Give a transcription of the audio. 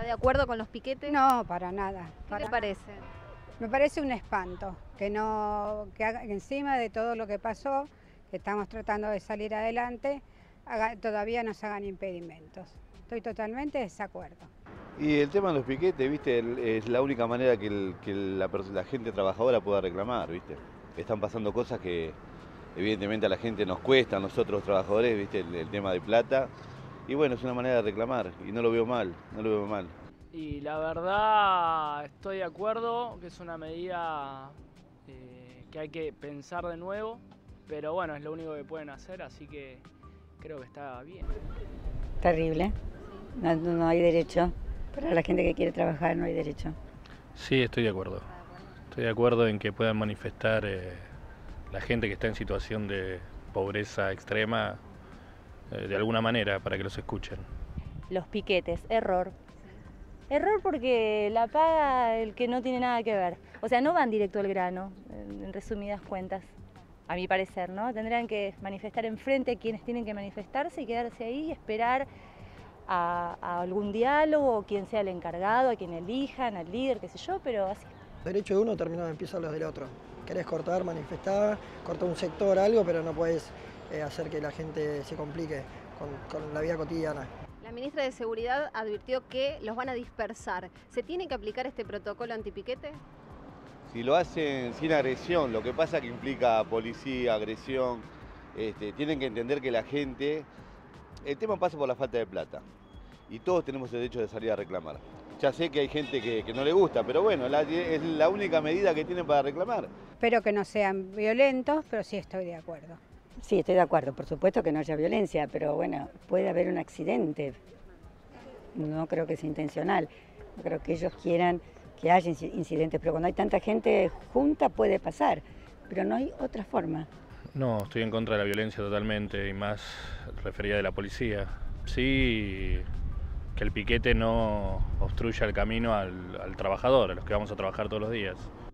de acuerdo con los piquetes? No, para nada. ¿Qué le parece? Me parece un espanto que no, que encima de todo lo que pasó, que estamos tratando de salir adelante, todavía nos hagan impedimentos. Estoy totalmente de desacuerdo. Y el tema de los piquetes, viste, es la única manera que la gente trabajadora pueda reclamar, viste. Están pasando cosas que evidentemente a la gente nos cuesta, a nosotros trabajadores, viste, el tema de plata. Y bueno, es una manera de reclamar y no lo veo mal, no lo veo mal. Y la verdad estoy de acuerdo que es una medida que hay que pensar de nuevo, pero bueno, es lo único que pueden hacer, así que creo que está bien. Terrible, no hay derecho, para la gente que quiere trabajar no hay derecho. Sí, estoy de acuerdo. Estoy de acuerdo en que puedan manifestar la gente que está en situación de pobreza extrema de alguna manera para que los escuchen. Los piquetes, error. Error porque la paga el que no tiene nada que ver. O sea, no van directo al grano, en resumidas cuentas, a mi parecer, ¿no? Tendrían que manifestar enfrente a quienes tienen que manifestarse y quedarse ahí y esperar a algún diálogo, o quien sea el encargado, a quien elijan, al líder, qué sé yo, pero así. Derecho de uno termina empiezan los del otro. Querés cortar, manifestar, cortar un sector, algo, pero no puedes hacer que la gente se complique con la vida cotidiana. La ministra de Seguridad advirtió que los van a dispersar. ¿Se tiene que aplicar este protocolo antipiquete? Si lo hacen sin agresión, lo que pasa que implica policía, agresión, tienen que entender que la gente, el tema pasa por la falta de plata y todos tenemos el derecho de salir a reclamar. Ya sé que hay gente que no le gusta, pero bueno, es la única medida que tienen para reclamar. Espero que no sean violentos, pero sí estoy de acuerdo. Sí, estoy de acuerdo, por supuesto que no haya violencia, pero bueno, puede haber un accidente. No creo que sea intencional, no creo que ellos quieran que haya incidentes, pero cuando hay tanta gente junta puede pasar, pero no hay otra forma. No, estoy en contra de la violencia totalmente y más referida de la policía. Sí, que el piquete no obstruya el camino al trabajador, a los que vamos a trabajar todos los días.